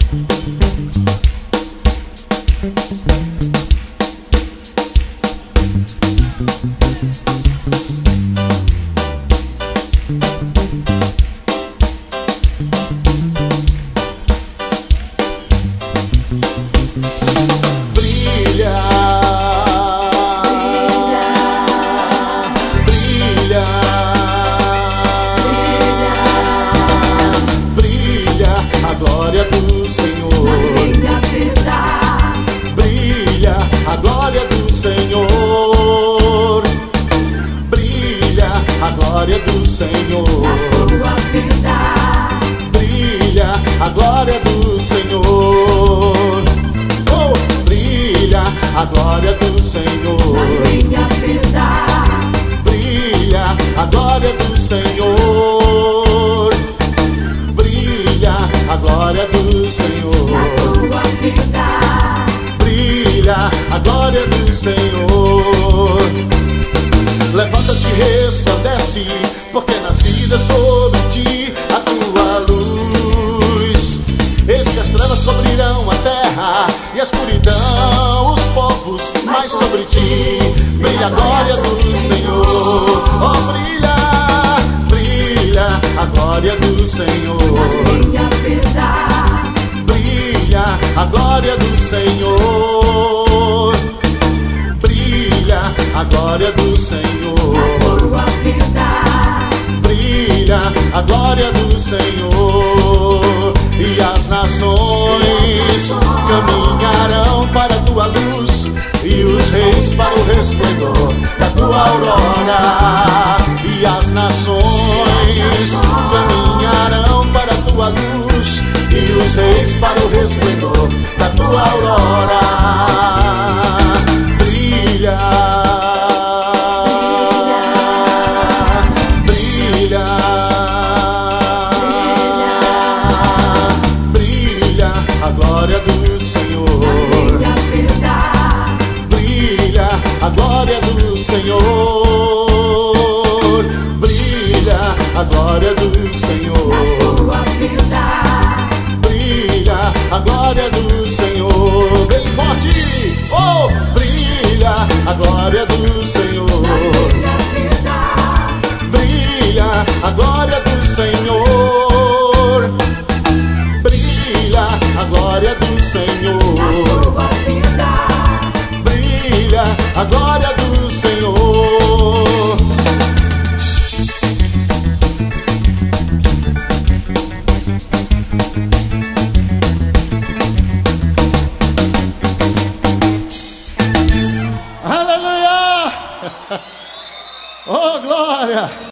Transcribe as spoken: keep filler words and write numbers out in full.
Glória do Senhor, na minha vida. Brilha a glória do Senhor, brilha a glória do Senhor, Na tua vida. brilha a glória do Senhor, oh, brilha a glória do Senhor, Na minha vida. brilha a glória do Senhor, brilha a glória do Senhor, Na tua vida. brilha a glória do Senhor. Levanta-te e resplandece, porque nascida sobre ti a tua luz. Eis que as trevas cobrirão a terra e a escuridão os povos, mas sobre ti brilha a glória do Senhor. Oh, brilha, brilha a glória do Senhor, Na minha vida. brilha a glória do Senhor, brilha a glória do Senhor, Na tua vida. brilha a glória do Senhor, e as nações caminharão para a tua luz, e os reis para o resplendor da tua aurora, e as nações caminharão para a tua luz, e os reis para o resplendor da tua aurora. Brilha, brilha, brilha a glória do Senhor, Na minha vida. brilha a glória do Senhor, brilha a glória do Senhor, Tua vida. brilha a glória do Senhor, bem forte, oh, brilha a glória do Senhor, Minha vida. brilha a glória do Senhor, brilha a glória do Senhor, Tua vida. brilha a glória do Senhor. Aleluia! Oh, glória!